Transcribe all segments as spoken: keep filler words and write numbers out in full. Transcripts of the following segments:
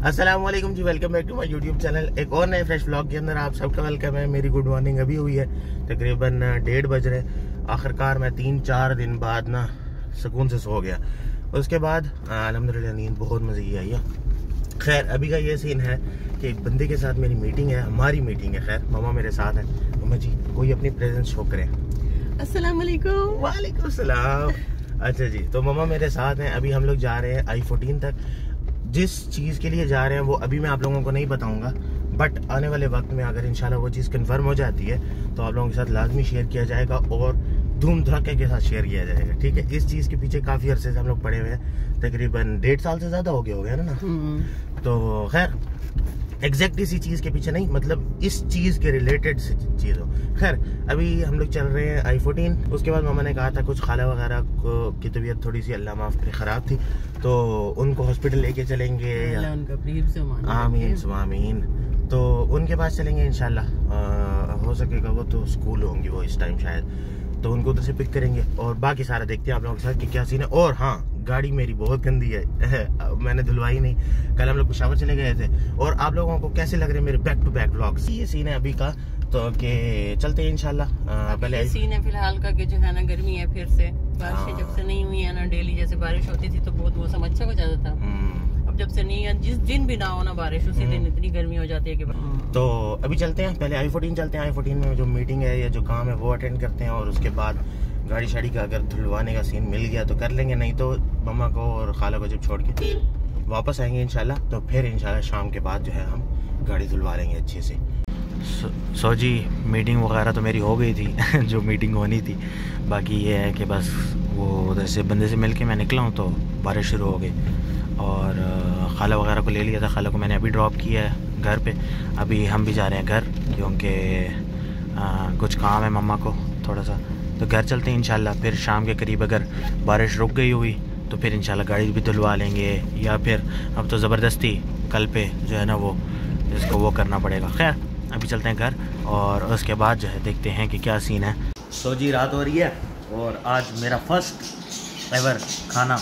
अस्सलाम वालेकुम जी, welcome back to my YouTube channel. एक और नए फ्रेश व्लॉग के अंदर आप सबका वेलकम है। मेरी गुड मॉर्निंग अभी हुई है, तकरीबन डेढ़ बज रहे। आखिरकार मैं तीन चार दिन बाद ना सुकून से सो गया। उसके बाद अल्हम्दुलिल्लाह नींद बहुत मज़े की आई है। खैर अभी का ये सीन है कि एक बंदे के साथ मेरी मीटिंग है, हमारी मीटिंग है। खैर मामा मेरे साथ है। मामा जी कोई अपनी प्रेजेंस शो करें। अस्सलाम वालेकुम। वालेकुम सलाम। अच्छा जी, तो मामा मेरे साथ हैं। अभी हम लोग जा रहे हैं आई फोर्टीन तक। जिस चीज़ के लिए जा रहे हैं वो अभी मैं आप लोगों को नहीं बताऊंगा, बट आने वाले वक्त में अगर इंशाल्लाह वो चीज़ कंफर्म हो जाती है तो आप लोगों के साथ लाजमी शेयर किया जाएगा और धूम धड़ाके के साथ शेयर किया जाएगा। ठीक है, इस चीज़ के पीछे काफ़ी अरसे से हम लोग पड़े हुए हैं, तकरीबन डेढ़ साल से ज़्यादा हो गया हो गया ना ना तो खैर एग्जैक्ट इसी चीज़ के पीछे नहीं, मतलब इस चीज़ के रिलेटेड चीज़ हो। खैर अभी हम लोग चल रहे हैं आई फोर्टीन। उसके बाद मामा ने कहा था कुछ खाला वगैरह को की तबीयत थोड़ी सी अल्लाह माफ़ करे ख़राब थी, तो उनको हॉस्पिटल लेके चलेंगे। आमीन आमीन। तो उनके पास चलेंगे इंशाल्लाह। हो सकेगा वो तो स्कूल होंगी वो इस टाइम शायद, तो उनको उधर से पिक करेंगे और बाकी सारा देखते हैं आप लोगों के साथ कि क्या सीन है। और हाँ, गाड़ी मेरी बहुत गंदी है, मैंने धुलवाई नहीं। कल हम लोग पेशावर चले गए थे। और आप लोगों को कैसे लग रहे हैं मेरे बैक टू बैक व्लॉग्स? ये सीन है अभी का, तो के चलते हैं इंशाल्लाह। पहले सीन है फिलहाल का कि जो है ना गर्मी है, फिर से बारिशें जब से नहीं हुई है ना, डेली जैसे बारिश होती थी तो बहुत मौसम अच्छा हो जाता था। अब जब से नहीं है, जिस दिन भी ना हो ना बारिश, उसी दिन इतनी गर्मी हो जाती है कि तो अभी चलते हैं, पहले आई फोर्टीन चलते हैं। आई फोर्टीन में जो मीटिंग है या जो काम है वो अटेंड करते हैं और उसके बाद गाड़ी शाड़ी का अगर धुलवाने का सीन मिल गया तो कर लेंगे, नहीं तो मम्मा को और खाला को जब छोड़ के वापस आएंगे इंशाल्लाह, तो फिर इंशाल्लाह शाम के बाद जो है हम गाड़ी धुलवा लेंगे अच्छे से। सो, सो जी मीटिंग वगैरह तो मेरी हो गई थी जो मीटिंग होनी थी। बाकी ये है कि बस वो उधर से बंदे से मिल के मैं निकला हूँ तो बारिश शुरू हो गई और खाला वगैरह को ले लिया था। खाला को मैंने अभी ड्रॉप किया है घर पे। अभी हम भी जा रहे हैं घर क्योंकि कुछ काम है मम्मा को थोड़ा सा, तो घर चलते हैं इंशाल्लाह। फिर शाम के करीब अगर बारिश रुक गई हुई तो फिर इंशाल्लाह गाड़ी भी धुलवा लेंगे, या फिर अब तो ज़बरदस्ती कल पे जो है ना वो इसको वो करना पड़ेगा। खैर अभी चलते हैं घर और उसके बाद जो है देखते हैं कि क्या सीन है। सो जी रात हो रही है और आज मेरा फर्स्ट एवर खाना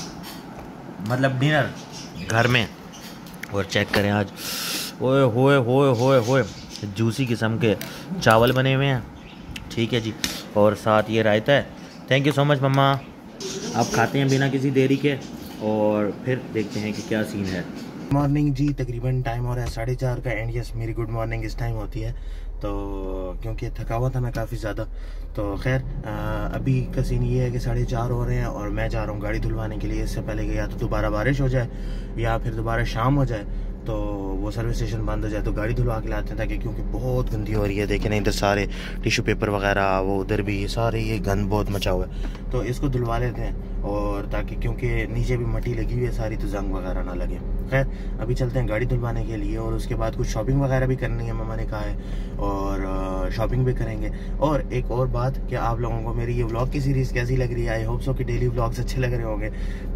मतलब डिनर घर में। और चेक करें आज ओए होए होए होए होए जूसी किस्म के चावल बने हुए हैं। ठीक है जी, और साथ ये रायता है। Thank you so much mamma. आप खाते हैं बिना किसी देरी के और फिर देखते हैं कि क्या सीन है। मॉर्निंग जी, तकरीबन टाइम हो रहा है साढ़े चार का। एंड यस, मेरी गुड मॉर्निंग इस टाइम होती है, तो क्योंकि थका हुआ था मैं काफ़ी ज़्यादा। तो खैर अभी का सीन ये है कि साढ़े चार हो रहे हैं और मैं जा रहा हूँ गाड़ी धुलवाने के लिए। इससे पहले कि या तो दोबारा बारिश हो जाए या फिर दोबारा शाम हो जाए तो वो सर्विस स्टेशन बंद हो जाए, तो गाड़ी धुलवा के लाते हैं ताकि, क्योंकि बहुत गंदी हो रही है। देखें ना इधर सारे टिश्यू पेपर वगैरह, वो उधर भी सारे ये गंद बहुत मचा हुआ है, तो इसको धुलवा लेते हैं और ताकि, क्योंकि नीचे भी मट्टी लगी हुई है सारी, तो जंग वगैरह ना लगे। खैर अभी चलते हैं गाड़ी धुलवाने के लिए और उसके बाद कुछ शॉपिंग वगैरह भी करनी है, मम्मा ने कहा है, और शॉपिंग भी करेंगे। और एक और बात कि आप लोगों को मेरी ये व्लॉग की सीरीज़ कैसी लग रही है? आई होप सो कि डेली व्लॉग्स अच्छे लग रहे होंगे।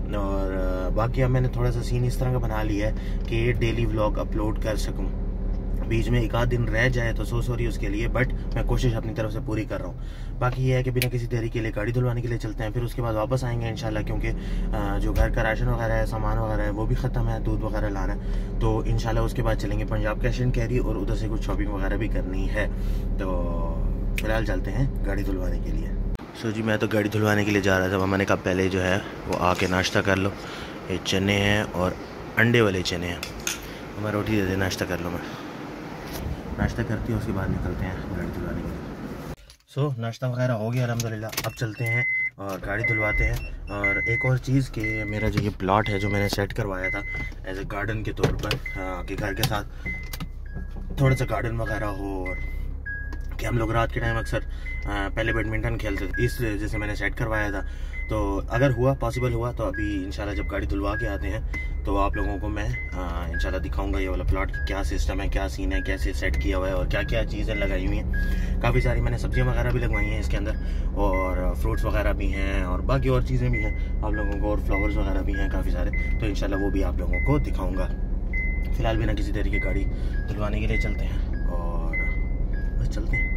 और बाकी अब मैंने थोड़ा सा सीन इस तरह का बना लिया है कि डेली व्लॉग अपलोड कर सकूं। बीच में एक आध दिन रह जाए तो सो सॉरी उसके लिए, बट मैं कोशिश अपनी तरफ से पूरी कर रहा हूँ। बाकी ये है कि बिना किसी देरी के लिए गाड़ी धुलवाने के लिए चलते हैं, फिर उसके बाद वापस आएंगे इंशाल्लाह, क्योंकि जो घर का राशन वगैरह है, सामान वगैरह है, वो भी ख़त्म है, दूध वगैरह लाना है। तो इंशाल्लाह उसके बाद चलेंगे पंजाब कैश एंड कैरी और उधर से कुछ शॉपिंग वगैरह भी करनी है। तो फिलहाल चलते हैं गाड़ी धुलवाने के लिए। सो जी मैं तो गाड़ी धुलवाने के लिए जा रहा था। मम्मा ने कहा पहले जो है वो आके नाश्ता कर लो। ये चने हैं और अंडे वाले चने हैं। मम्मा रोटी दे दे, नाश्ता कर लो। मैं नाश्ता करती हूँ, उसके बाद निकलते हैं गाड़ी धुलवाने के लिए। सो so, नाश्ता वगैरह हो गया अल्हम्दुलिल्लाह। अब चलते हैं और गाड़ी धुलवाते हैं। और एक और चीज़ कि मेरा जो ये प्लॉट है जो मैंने सेट करवाया था एज ए गार्डन के तौर पर, कि घर के साथ थोड़ा सा गार्डन वगैरह हो, और कि हम लोग रात के टाइम अक्सर पहले बैडमिंटन खेलते थे, इस वजह से मैंने सेट करवाया था। तो अगर हुआ पॉसिबल हुआ तो अभी इंशाल्लाह जब गाड़ी धुलवा के आते हैं तो आप लोगों को मैं इंशाल्लाह दिखाऊंगा ये वाला प्लॉट क्या सिस्टम है, क्या सीन है, कैसे सेट किया हुआ है और क्या क्या चीज़ें लगाई हुई हैं। काफ़ी सारी मैंने सब्जियां वगैरह भी लगवाई हैं इसके अंदर, और फ्रूट्स वगैरह भी हैं और बाकी और चीज़ें भी हैं आप लोगों को, और फ्लावर्स वगैरह भी हैं काफ़ी सारे। तो इंशाल्लाह वो भी आप लोगों को दिखाऊँगा। फ़िलहाल बिना किसी देरी की गाड़ी धुलवाने के लिए चलते हैं और बस चलते हैं।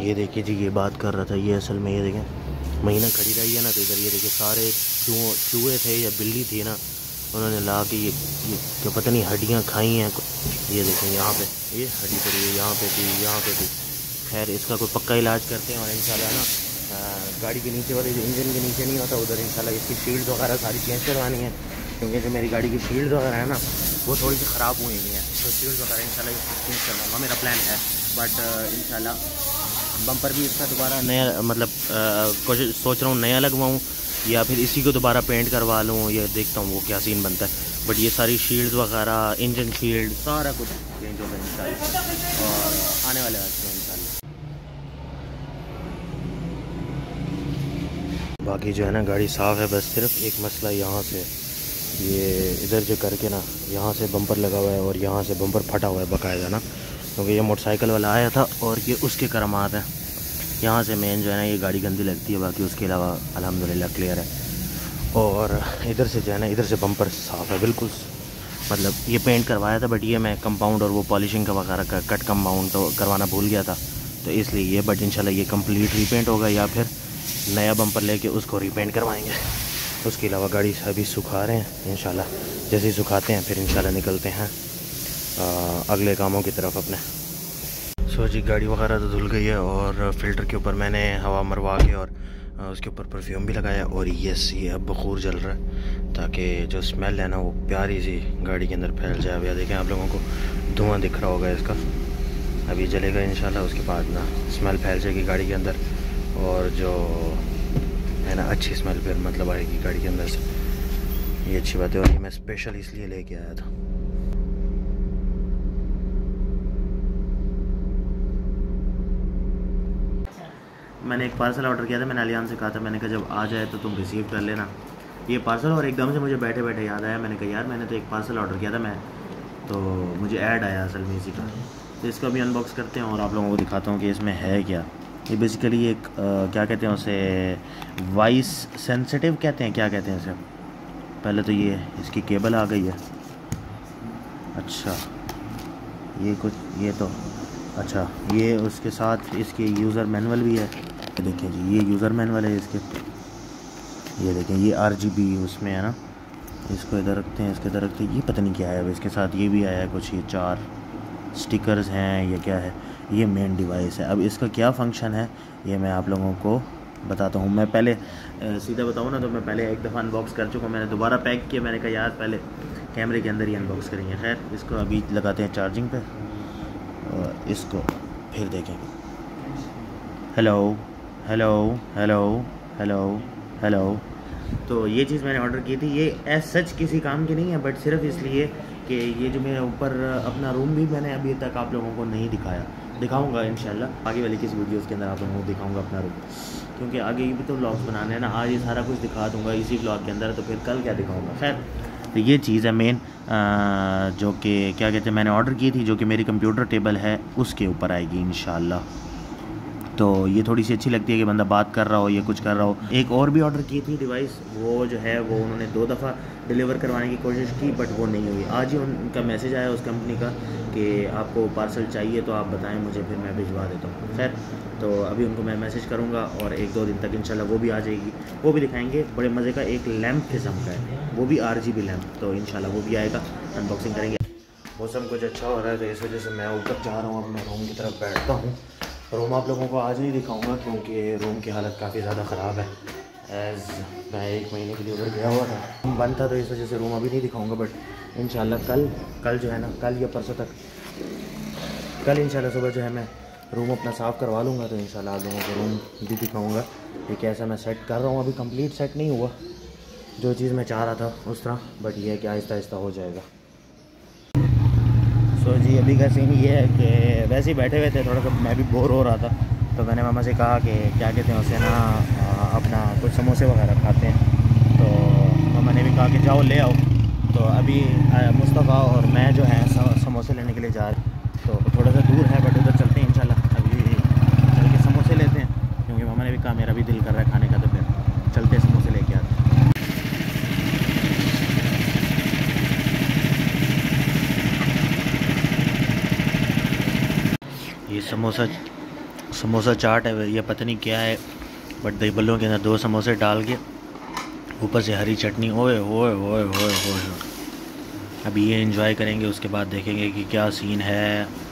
ये देखिए जी, ये बात कर रहा था, ये असल में ये देखें महीना खड़ी रही है ना, तो इधर ये देखिए सारे चूहे चूहे थे या बिल्ली थी ना, उन्होंने ला के ये ये क्या पता नहीं हड्डियाँ खाई हैं। ये देखें यहाँ पे ये हड्डी पड़ी है, यहाँ पे थी, यहाँ पे थी। खैर इसका कोई पक्का इलाज करते हैं और इंशाल्लाह ना गाड़ी के नीचे वाले जो इंजन के नीचे नहीं होता उधर इंशाल्लाह इसकी शील्ड वगैरह सारी चेंज करवानी है, क्योंकि जो मेरी गाड़ी की शील्ड वगैरह है ना वो थोड़ी सी ख़राब हुई हुई है, तो शील्ड वगैरह इंशाल्लाह चेंज करवाऊँगा, मेरा प्लान है। बट इंशाल्लाह बम्पर भी इसका दोबारा नया मतलब कोशिश सोच रहा हूँ नया लगवाऊँ या फिर इसी को दोबारा पेंट करवा लूँ, ये देखता हूँ वो क्या सीन बनता है। बट ये सारी शील्ड वगैरह, इंजन शील्ड, सारा कुछ चेंज होगा इंशाल्लाह और आने वाले वक्त में इंशाल्लाह। बाकी जो है ना गाड़ी साफ़ है, बस सिर्फ एक मसला यहाँ से, ये इधर जो करके ना यहाँ से बम्पर लगा हुआ है और यहाँ से बम्पर फटा हुआ है बाकायदा ना, क्योंकि ये मोटरसाइकिल वाला आया था और ये उसके करामात है। यहाँ से मेन जो है ना ये गाड़ी गंदी लगती है, बाकी उसके अलावा अल्हम्दुलिल्लाह क्लियर है। और इधर से जो है ना इधर से बम्पर साफ़ है बिल्कुल, मतलब ये पेंट करवाया था बट ये मैं कंपाउंड और वो पॉलिशिंग का वगैरह का कट कंपाउंड तो करवाना भूल गया था, तो इसलिए ये, बट इंशाल्लाह ये कंप्लीट रीपेंट होगा या फिर नया बम्पर लेके उसको रीपेंट करवाएंगे। उसके अलावा गाड़ी अभी सुखा रहे हैं, इंशाल्लाह जैसे ही सुखाते हैं फिर इंशाल्लाह निकलते हैं आ, अगले कामों की तरफ अपने। सो जी गाड़ी वगैरह तो धुल गई है और फ़िल्टर के ऊपर मैंने हवा मरवा के और उसके ऊपर परफ्यूम भी लगाया और यस ये अब बखूर जल रहा है ताकि जो स्मेल है ना वो प्यारी सी गाड़ी के अंदर फैल जाए। अब देखें आप लोगों को धुआं दिख रहा होगा इसका, अभी जलेगा इंशाल्लाह, उसके बाद ना स्मेल फैल जाएगी गाड़ी के अंदर और जो है ना अच्छी स्मेल फिर मतलब आएगी गाड़ी के अंदर से। ये अच्छी बात है और ये मैं स्पेशल इसलिए लेके आया था। मैंने एक पार्सल ऑर्डर किया था, मैंने अलियान से कहा था, मैंने कहा जब आ जाए तो तुम रिसीव कर लेना ये पार्सल, और एकदम से मुझे बैठे बैठे याद आया, मैंने कहा यार मैंने तो एक पार्सल ऑर्डर किया था मैं, तो मुझे ऐड आया असल में इसी का, तो इसको अभी अनबॉक्स करते हैं और आप लोगों को दिखाता हूँ कि इसमें है क्या। ये बेसिकली एक आ, क्या कहते हैं उसे, वॉइस सेंसिटिव कहते हैं, क्या कहते हैं इसे। पहले तो ये इसकी केबल आ गई है, अच्छा ये कुछ ये तो अच्छा ये उसके साथ इसके यूज़र मैनुअल भी है, देखें जी ये यूज़र मैनुअल है इसके, ये देखें ये आर जी बी उसमें है ना, इसको इधर रखते हैं, इसके इधर रखते हैं, ये पता नहीं क्या है, इसके साथ ये भी आया है कुछ, ये चार स्टिकर्स हैं, ये क्या है, ये मेन डिवाइस है। अब इसका क्या फ़ंक्शन है ये मैं आप लोगों को बताता हूँ। मैं पहले सीधा बताऊँ ना तो मैं पहले एक दफ़ा अनबॉक्स कर चुका हूँ, मैंने दोबारा पैक किया, मैंने कहा यार पहले कैमरे के अंदर ही अनबॉक्स करेंगे। खैर इसको अभी लगाते हैं चार्जिंग पे और इसको फिर देखेंगे। Hello hello hello hello hello. तो ये चीज़ मैंने ऑर्डर की थी, ये एज सच किसी काम की नहीं है, बट सिर्फ इसलिए कि ये जो मेरे ऊपर अपना रूम भी मैंने अभी तक आप लोगों को नहीं दिखाया, दिखाऊंगा इंशाल्लाह आगे वाली किसी वीडियोस के अंदर आप लोगों को दिखाऊंगा अपना रूम, क्योंकि आगे भी तो व्लॉग्स बनाने हैं ना, आज ये सारा कुछ दिखा दूंगा इसी व्लॉग के अंदर, तो फिर कल क्या दिखाऊंगा। खैर तो ये चीज़ है मेन जो कि क्या कहते हैं मैंने ऑर्डर की थी, जो कि मेरी कंप्यूटर टेबल है उसके ऊपर आएगी इंशाल्लाह। तो ये थोड़ी सी अच्छी लगती है कि बंदा बात कर रहा हो या कुछ कर रहा हो। एक और भी ऑर्डर की थी डिवाइस, वो जो है वो उन्होंने दो दफ़ा डिलीवर करवाने की कोशिश की बट वो नहीं हुई। आज ही उनका मैसेज आया उस कंपनी का कि आपको पार्सल चाहिए तो आप बताएं मुझे, फिर मैं भिजवा देता हूँ। खैर तो अभी उनको मैं मैसेज करूँगा और एक दो दिन तक इंशाल्लाह वो भी आ जाएगी, वो भी दिखाएंगे। बड़े मज़े का एक लैम्प किस्म का है, वो भी आर जी बी लैम्प, तो इंशाल्लाह वो भी आएगा, अनबॉक्सिंग करेंगे। मौसम कुछ अच्छा हो रहा है तो इस वजह से मैं ऊपर जा रहा हूँ, अपने रूम की तरफ बैठता हूँ। रूम आप लोगों को आज नहीं दिखाऊंगा क्योंकि रूम की हालत काफ़ी ज़्यादा ख़राब है, एज़ मैं एक महीने के लिए उधर गया हुआ था, बंद था, तो इस वजह से रूम अभी नहीं दिखाऊंगा। बट इंशाल्लाह कल कल जो है ना, कल या परसों तक, कल इंशाल्लाह सुबह जो है मैं रूम अपना साफ़ करवा लूँगा, तो इंशाल्लाह आप लोगों को रूम भी दिखाऊँगा कि कैसा मैं सेट कर रहा हूँ। अभी कंप्लीट सेट नहीं हुआ जो चीज़ मैं चाह रहा था उस तरह, बट ये है कि आहिस्ता आहिस्ता हो जाएगा। सो so, जी अभी का सीन ये है कि वैसे ही बैठे हुए थे, थोड़ा सा मैं भी बोर हो रहा था, तो मैंने मामा से कहा कि क्या कहते हैं उसे ना अपना कुछ समोसे वगैरह खाते हैं, तो मामा ने भी कहा कि जाओ ले आओ। तो अभी मुस्तफ़ा और मैं जो है समोसे लेने के लिए जा रहे, तो थोड़ा सा दूर है बट उधर चलते हैं इंशाल्लाह। अभी चल के समोसे लेते हैं क्योंकि मामा ने भी कहा मेरा भी दिल कर रहा है खाने का, तो फिर चलते हैं समोसे लेके आते हैं। ये समोसा समोसा चाट है, ये पता नहीं क्या है, बट दही बल्लों के अंदर दो समोसे डाल के ऊपर से हरी चटनी, ओए ओए ओए ओए ओए। अभी ये एंजॉय करेंगे, उसके बाद देखेंगे कि क्या सीन है।